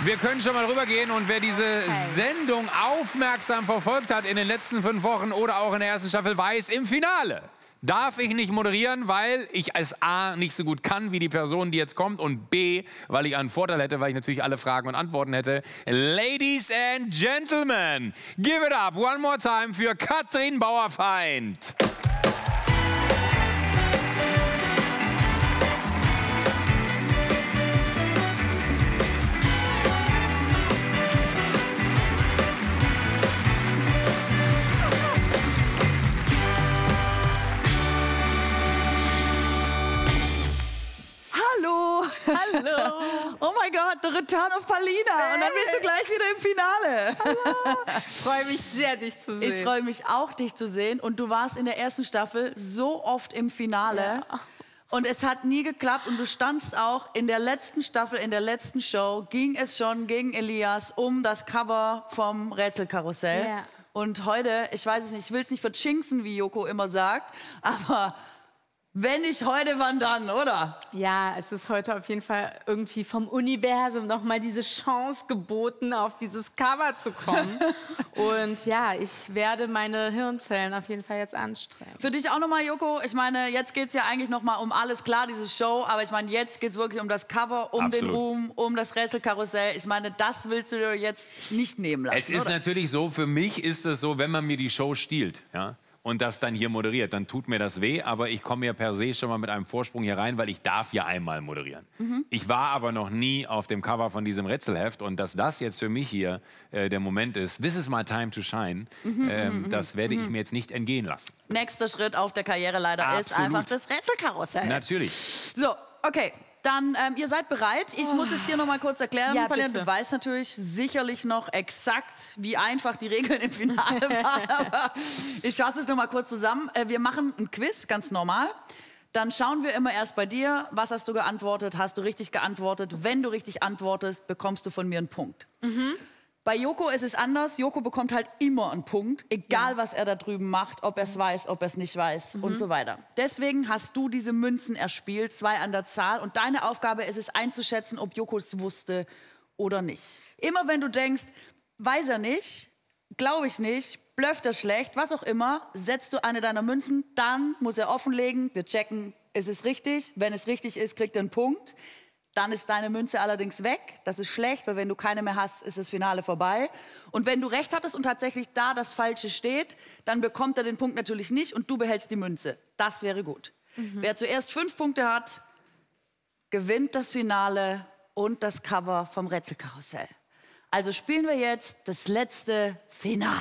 Wir können schon mal rübergehen und wer diese Sendung aufmerksam verfolgt hat in den letzten 5 Wochen oder auch in der ersten Staffel, weiß, im Finale darf ich nicht moderieren, weil ich es A, nicht so gut kann wie die Person, die jetzt kommt, und B, weil ich einen Vorteil hätte, weil ich natürlich alle Fragen und Antworten hätte. Ladies and Gentlemen, give it up one more time für Katrin Bauerfeind. Hallo. Oh mein Gott, the return of Paulina. Und dann bist du gleich wieder im Finale. Hallo. Ich freue mich sehr, dich zu sehen. Ich freue mich auch, dich zu sehen. Und du warst in der ersten Staffel so oft im Finale. Ja. Und es hat nie geklappt. Und du standst auch in der letzten Staffel, in der letzten Show, ging es schon gegen Elias um das Cover vom Rätselkarussell. Ja. Und heute, ich weiß es nicht, ich will es nicht verchinken, wie Joko immer sagt, aber... Wenn nicht heute, wann dann, oder? Ja, es ist heute auf jeden Fall irgendwie vom Universum nochmal diese Chance geboten, auf dieses Cover zu kommen. Und ja, ich werde meine Hirnzellen auf jeden Fall jetzt anstrengen. Für dich auch nochmal, Joko. Ich meine, jetzt geht es ja eigentlich nochmal um alles, klar, diese Show. Aber ich meine, jetzt geht es wirklich um das Cover, um den Ruhm, um das Rätselkarussell. Ich meine, das willst du dir jetzt nicht nehmen lassen, Es ist natürlich so, für mich ist es so, wenn man mir die Show stiehlt, ja, und das dann hier moderiert, dann tut mir das weh, aber ich komme ja per se schon mal mit einem Vorsprung hier rein, weil ich darf ja einmal moderieren. Ich war aber noch nie auf dem Cover von diesem Rätselheft und dass das jetzt für mich hier der Moment ist, this is my time to shine, das werde ich mir jetzt nicht entgehen lassen. Nächster Schritt auf der Karriereleiter ist einfach das Rätselkarussell. Natürlich. So, okay. Dann, ihr seid bereit. Ich muss es dir noch mal kurz erklären, ja, Paulina. Du weißt natürlich sicherlich noch exakt, wie einfach die Regeln im Finale waren. Aber ich fasse es noch mal kurz zusammen. Wir machen ein Quiz, ganz normal. Dann schauen wir immer erst bei dir, was hast du geantwortet, hast du richtig geantwortet. Wenn du richtig antwortest, bekommst du von mir einen Punkt. Bei Joko ist es anders. Joko bekommt halt immer einen Punkt, egal was er da drüben macht, ob er es weiß, ob er es nicht weiß und so weiter. Deswegen hast du diese Münzen erspielt, 2 an der Zahl. Und deine Aufgabe ist es einzuschätzen, ob Joko es wusste oder nicht. Immer wenn du denkst, weiß er nicht, glaube ich nicht, blöfft er schlecht, was auch immer, setzt du eine deiner Münzen, dann muss er offenlegen, wir checken, ist es richtig? Wenn es richtig ist, kriegt er einen Punkt. Dann ist deine Münze allerdings weg. Das ist schlecht, weil wenn du keine mehr hast, ist das Finale vorbei. Und wenn du recht hattest und tatsächlich da das Falsche steht, dann bekommt er den Punkt natürlich nicht und du behältst die Münze. Das wäre gut. Wer zuerst 5 Punkte hat, gewinnt das Finale und das Cover vom Rätselkarussell. Also spielen wir jetzt das letzte Finale.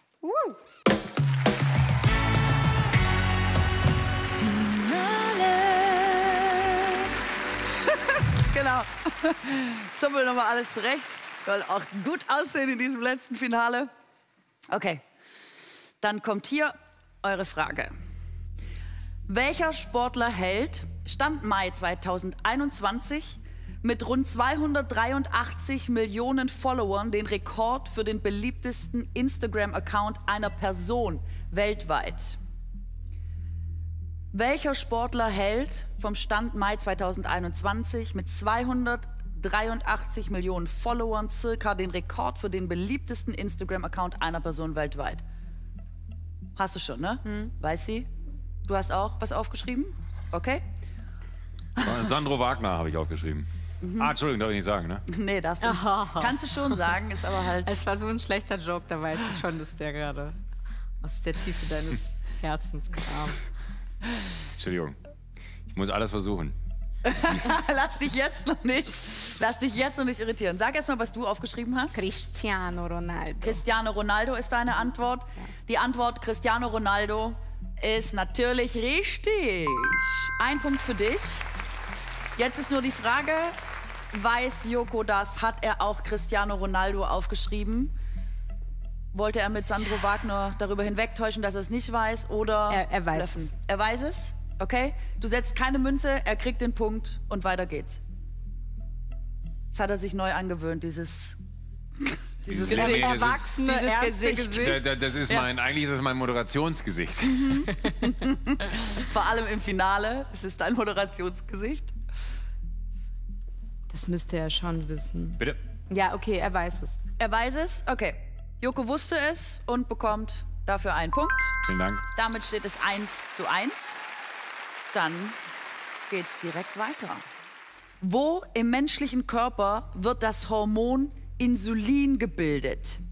Genau. Zuppel nochmal alles zurecht. Soll auch gut aussehen in diesem letzten Finale. Okay, dann kommt hier eure Frage. Welcher Sportler hält, Stand Mai 2021, mit rund 283 Millionen Followern den Rekord für den beliebtesten Instagram-Account einer Person weltweit? Welcher Sportler hält vom Stand Mai 2021 mit 283 Millionen Followern circa den Rekord für den beliebtesten Instagram-Account einer Person weltweit? Hast du schon, ne? Weiß sie? Du hast auch was aufgeschrieben? Okay. Sandro Wagner habe ich aufgeschrieben. Entschuldigung, darf ich nicht sagen, ne? Nee, darfst du nicht. Kannst du schon sagen, ist aber halt... Es war so ein schlechter Joke, da weiß ich schon, dass der gerade aus der Tiefe deines Herzens kam. Entschuldigung, ich muss alles versuchen. Lass dich jetzt noch nicht irritieren. Sag erst mal, was du aufgeschrieben hast. Cristiano Ronaldo. Cristiano Ronaldo ist deine Antwort. Ja. Die Antwort Cristiano Ronaldo ist natürlich richtig. 1 Punkt für dich. Jetzt ist nur die Frage, weiß Joko das? Hat er auch Cristiano Ronaldo aufgeschrieben? Wollte er mit Sandro Wagner darüber hinwegtäuschen, dass er es nicht weiß? Oder er weiß es. Er weiß es? Okay. Du setzt keine Münze, er kriegt den Punkt und weiter geht's. Das hat er sich neu angewöhnt, dieses Gesicht. Erwachsene, dieses Gesicht. Das ist eigentlich ist es mein Moderationsgesicht. Vor allem im Finale ist es dein Moderationsgesicht. Das müsste er schon wissen. Bitte? Ja, okay, er weiß es. Er weiß es? Okay. Joko wusste es und bekommt dafür einen Punkt. Vielen Dank. Damit steht es 1:1. Dann geht's direkt weiter. Wo im menschlichen Körper wird das Hormon Insulin gebildet?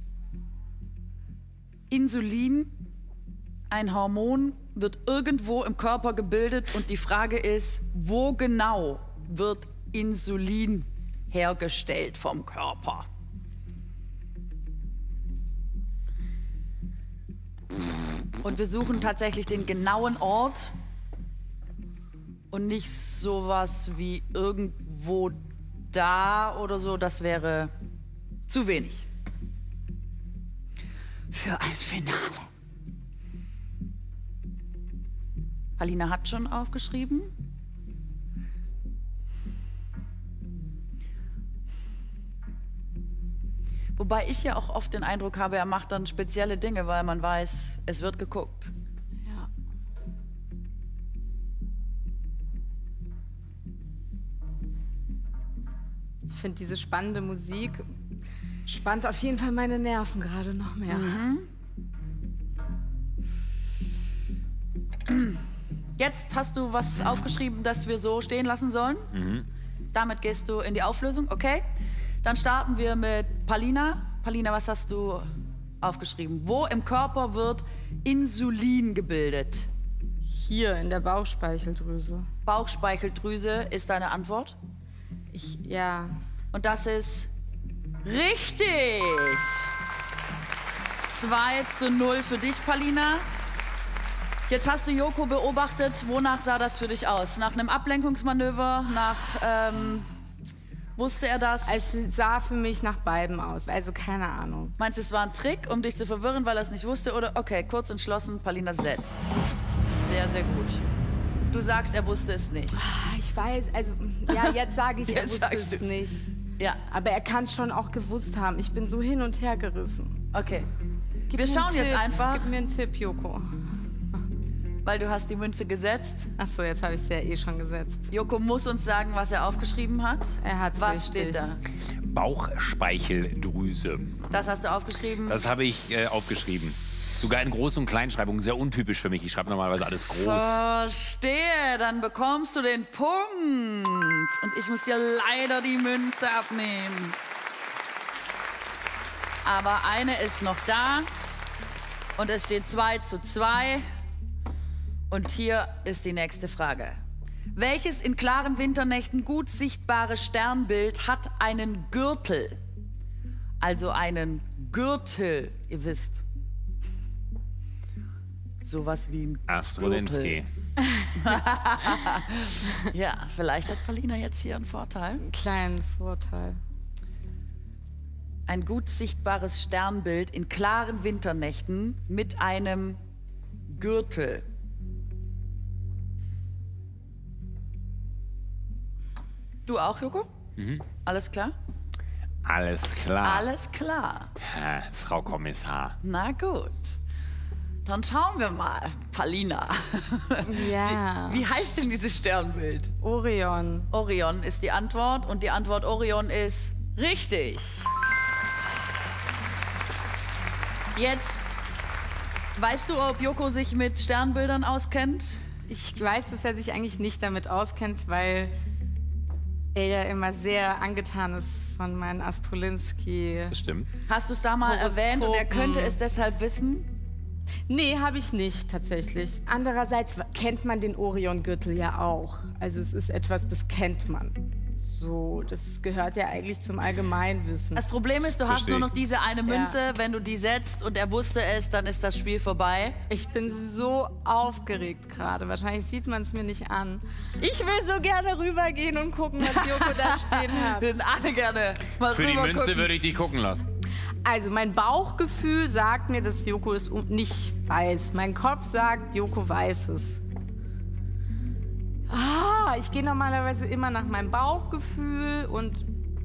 Insulin, ein Hormon, wird irgendwo im Körper gebildet und die Frage ist, wo genau wird Insulin hergestellt vom Körper? Und wir suchen tatsächlich den genauen Ort und nicht sowas wie irgendwo da oder so. Das wäre zu wenig für ein Finale. Alina hat schon aufgeschrieben. Wobei ich ja auch oft den Eindruck habe, er macht dann spezielle Dinge, weil man weiß, es wird geguckt. Ja. Ich finde diese spannende Musik spannt auf jeden Fall meine Nerven gerade noch mehr. Jetzt hast du was aufgeschrieben, das wir so stehen lassen sollen. Damit gehst du in die Auflösung, okay? Dann starten wir mit Palina. Palina, was hast du aufgeschrieben? Wo im Körper wird Insulin gebildet? Hier in der Bauchspeicheldrüse. Bauchspeicheldrüse ist deine Antwort. Ja. Und das ist richtig. 2:0 für dich, Palina. Jetzt hast du Joko beobachtet. Wonach sah das für dich aus? Nach einem Ablenkungsmanöver? Wusste er das? Es sah für mich nach beidem aus, also keine Ahnung. Meinst du, es war ein Trick, um dich zu verwirren, weil er es nicht wusste? Oder, okay, kurz entschlossen, Palina setzt. Sehr, sehr gut. Du sagst, er wusste es nicht. Ich weiß, also, ja, jetzt sage ich, er Jetzt wusste sagst es du's. nicht. Ja, Aber er kann schon auch gewusst haben. Ich bin so hin und her gerissen. okay. Gib Wir mir schauen einen jetzt Tipp. einfach, Gib mir einen Tipp, Joko. weil du hast die Münze gesetzt. Achso, jetzt habe ich es ja eh schon gesetzt. Joko muss uns sagen, was er aufgeschrieben hat. Er hat's Was richtig. steht da? Bauchspeicheldrüse. Das hast du aufgeschrieben. Das habe ich aufgeschrieben. Sogar in Groß- und Kleinschreibung, sehr untypisch für mich. Ich schreibe normalerweise alles groß. Verstehe, dann bekommst du den Punkt. Und ich muss dir leider die Münze abnehmen. Aber eine ist noch da. Und es steht 2:2. Und hier ist die nächste Frage. Welches in klaren Winternächten gut sichtbare Sternbild hat einen Gürtel? Also einen Gürtel, ihr wisst. Sowas wie ein Astrolinski. Ja, vielleicht hat Palina jetzt hier einen Vorteil. Einen kleinen Vorteil. Ein gut sichtbares Sternbild in klaren Winternächten mit einem Gürtel. Du auch, Joko? Alles klar? Alles klar. Alles klar. Frau Kommissar. Na gut. Dann schauen wir mal, Palina. Ja. Wie heißt denn dieses Sternbild? Orion. Orion ist die Antwort und die Antwort Orion ist richtig. Jetzt, weißt du, ob Joko sich mit Sternbildern auskennt? Ich weiß, dass er sich eigentlich nicht damit auskennt, weil er ja immer sehr angetan ist von meinen Astrolinski. Das stimmt. Hast du es da mal erwähnt und er könnte es deshalb wissen? Nee, habe ich nicht tatsächlich. Andererseits kennt man den Orion-Gürtel ja auch. Also es ist etwas, das kennt man. So, das gehört ja eigentlich zum Allgemeinwissen. Das Problem ist, du hast Verstehe nur ich. noch diese eine Münze. Ja. Wenn du die setzt und er wusste es, dann ist das Spiel vorbei. Ich bin so aufgeregt gerade. Wahrscheinlich sieht man es mir nicht an. Ich will so gerne rübergehen und gucken, was Joko da stehen hat. Wir würden alle gerne mal Für die rüber Münze gucken. würde ich die gucken lassen. Also mein Bauchgefühl sagt mir, dass Joko es nicht weiß. Mein Kopf sagt, Joko weiß es. Ich gehe normalerweise immer nach meinem Bauchgefühl und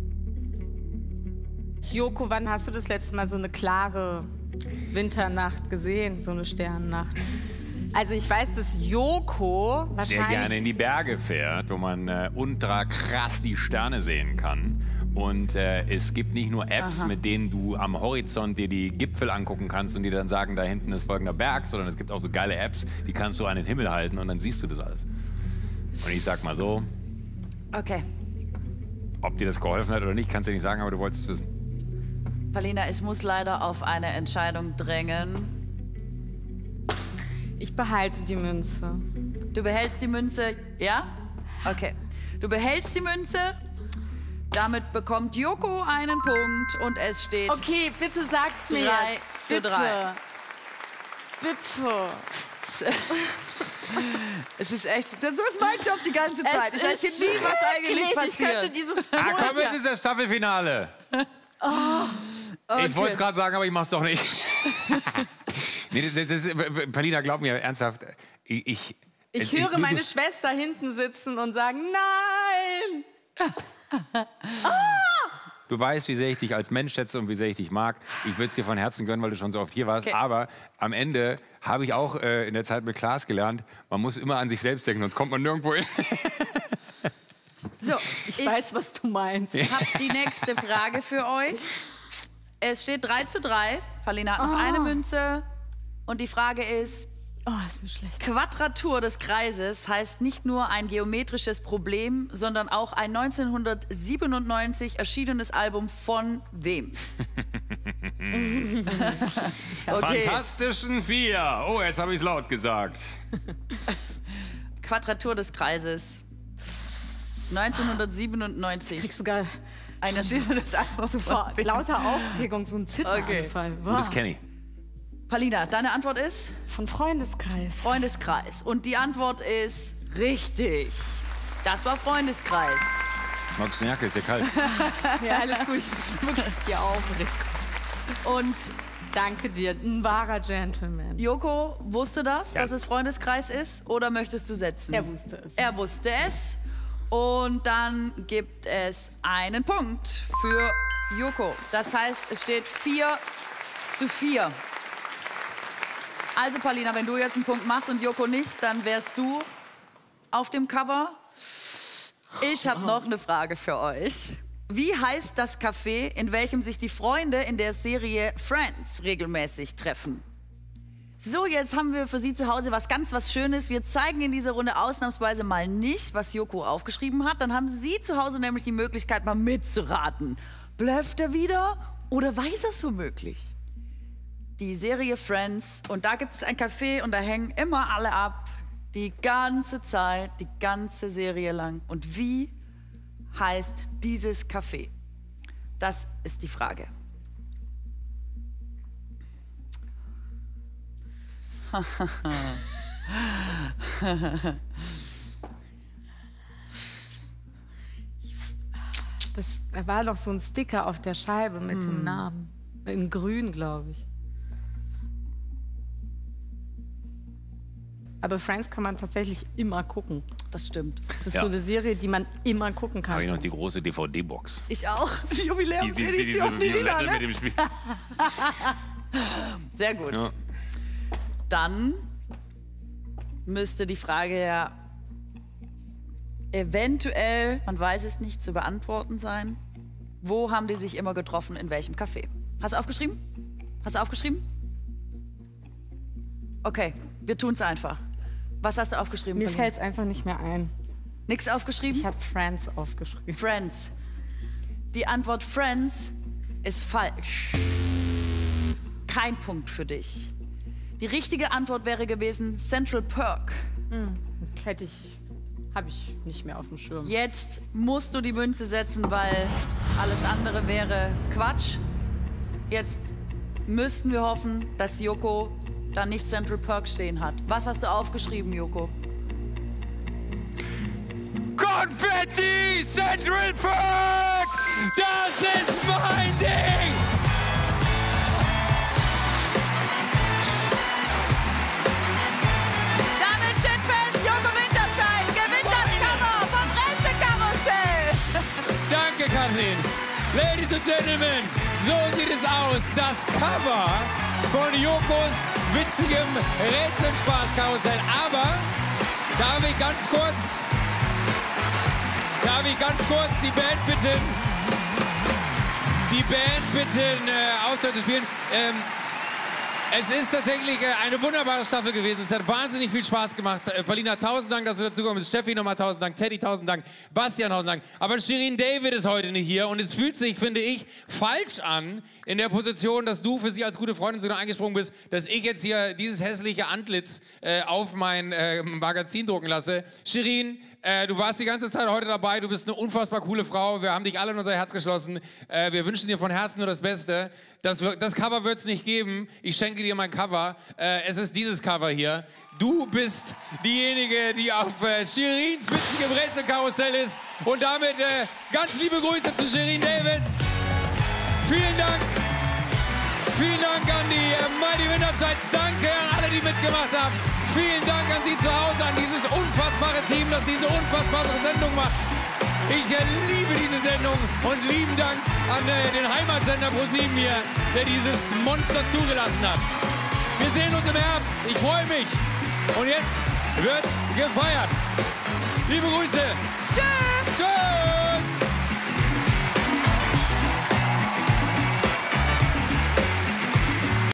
Joko, wann hast du das letzte Mal so eine klare Winternacht gesehen, so eine Sternennacht? Also ich weiß, dass Joko Sehr wahrscheinlich... gerne in die Berge fährt, wo man ultra krass die Sterne sehen kann. Und es gibt nicht nur Apps, mit denen du am Horizont dir die Gipfel angucken kannst und dir dann sagen, da hinten ist folgender Berg, sondern es gibt auch so geile Apps, die kannst du an den Himmel halten und dann siehst du das alles. Und ich sag mal so, Okay. ob dir das geholfen hat oder nicht, kannst du nicht sagen, aber du wolltest es wissen. Paulina, ich muss leider auf eine Entscheidung drängen. Ich behalte die Münze. Du behältst die Münze, ja? Okay. Du behältst die Münze. Damit bekommt Joko einen Punkt und es steht Okay, bitte sagt's mir 3 jetzt. zu 3. Bitte. Es ist echt, das ist mein Job die ganze Zeit. Ich weiß hier nie, was eigentlich passiert. Ich könnte dieses Komm, jetzt ist das Staffelfinale. Okay. Ich wollte es gerade sagen, aber ich mach's doch nicht. Nee, Paulina, glaub mir, ernsthaft. Ich höre meine Schwester hinten sitzen und sagen, nein! Du weißt, wie sehr ich dich als Mensch schätze und wie sehr ich dich mag. Ich würde es dir von Herzen gönnen, weil du schon so oft hier warst. Okay. Aber am Ende habe ich auch in der Zeit mit Klaas gelernt, man muss immer an sich selbst denken, sonst kommt man nirgendwo hin. So, Ich weiß, was du meinst. Ich habe die nächste Frage für euch. Es steht 3 zu 3. Paulina hat noch eine Münze. Und die Frage ist, Oh, ist mir schlecht. Quadratur des Kreises heißt nicht nur ein geometrisches Problem, sondern auch ein 1997 erschienenes Album von wem? Okay. Fantastischen Vier. Oh, jetzt habe ich es laut gesagt. Quadratur des Kreises. 1997. Kriegst sogar Ein erschienenes Album vor von wem? lauter Aufregung so einen Zitteranfall. Und das kenne ich. Paulina, deine Antwort ist? Von Freundeskreis. Freundeskreis. Und die Antwort ist richtig. Das war Freundeskreis. Magst du eine Jacke? Ist ja kalt. Ja, alles gut. Wirklich die Aufregung. Und Danke dir, ein wahrer Gentleman. Joko wusste das, Ja. dass es Freundeskreis ist? Oder möchtest du setzen? Er wusste es. Er wusste es. Und dann gibt es einen Punkt für Joko. Das heißt, es steht 4 zu 4. Also, Paulina, wenn du jetzt einen Punkt machst und Joko nicht, dann wärst du auf dem Cover. Ich habe noch eine Frage für euch. Wie heißt das Café, in welchem sich die Freunde in der Serie Friends regelmäßig treffen? So, jetzt haben wir für Sie zu Hause was Schönes. Wir zeigen in dieser Runde ausnahmsweise mal nicht, was Joko aufgeschrieben hat. Dann haben Sie zu Hause nämlich die Möglichkeit, mal mitzuraten. Blöfft er wieder oder weiß er es womöglich? Die Serie Friends, und da gibt es ein Café und da hängen immer alle ab. Die ganze Zeit, die ganze Serie lang. Und wie heißt dieses Café? Das ist die Frage. Da war doch so ein Sticker auf der Scheibe mit dem Namen. In grün, glaube ich. Aber Friends kann man tatsächlich immer gucken. Das stimmt. Das ist Ja. so eine Serie, die man immer gucken kann. Habe ich noch die große DVD-Box. Ich auch. Die Diese Jubiläumsedition. die Lieder, Violette ne? mit dem Spiel. Sehr gut. Ja. Dann müsste die Frage ja eventuell, man weiß es nicht, zu beantworten sein. Wo haben die sich immer getroffen, in welchem Café? Hast du aufgeschrieben? Hast du aufgeschrieben? Okay, wir tun's einfach. Was hast du aufgeschrieben? Mir Paulina? fällt es einfach nicht mehr ein. Nix aufgeschrieben? Ich habe Friends aufgeschrieben. Friends. Die Antwort Friends ist falsch. Kein Punkt für dich. Die richtige Antwort wäre gewesen Central Perk. Habe ich nicht mehr auf dem Schirm. Jetzt musst du die Münze setzen, weil alles andere wäre Quatsch. Jetzt müssten wir hoffen, dass Joko da nicht Central Perk stehen hat. Was hast du aufgeschrieben, Joko? Konfetti Central Perk! Das ist mein Ding! Damit steht fest, Joko Winterscheid gewinnt das Cover vom Rätselkarussell. Danke, Kathleen. Ladies and Gentlemen, so sieht es aus. Das Cover von Jokos witzigem Rätselspaßkarussell. Aber darf ich ganz kurz die Band bitten, die Band bitten, aufzuhören zu spielen. Es ist tatsächlich eine wunderbare Staffel gewesen. Es hat wahnsinnig viel Spaß gemacht. Paulina, 1000 Dank, dass du dazugekommen bist. Steffi, nochmal 1000 Dank. Teddy, 1000 Dank. Bastian, 1000 Dank. Aber Shirin David ist heute nicht hier. Und es fühlt sich, finde ich, falsch an, in der Position, dass du für sie als gute Freundin sogar eingesprungen bist, dass ich jetzt hier dieses hässliche Antlitz auf mein Magazin drucken lasse. Shirin, du warst die ganze Zeit heute dabei. Du bist eine unfassbar coole Frau. Wir haben dich alle in unser Herz geschlossen. Wir wünschen dir von Herzen nur das Beste. Das Cover wird es nicht geben. Ich schenke dir mein Cover. Es ist dieses Cover hier. Du bist diejenige, die auf Shirins Witzengebrätselkarussell ist. Und damit ganz liebe Grüße zu Shirin David. Vielen Dank. Vielen Dank an die Mighty Winterscheids. Danke an alle, die mitgemacht haben. Vielen Dank an Sie zu Hause, an dieses unfassbare Team, das diese unfassbare Sendung macht. Ich liebe diese Sendung und lieben Dank an den Heimatsender ProSieben hier, der dieses Monster zugelassen hat. Wir sehen uns im Herbst. Ich freue mich. Und jetzt wird gefeiert. Liebe Grüße. Tschüss. Tschüss.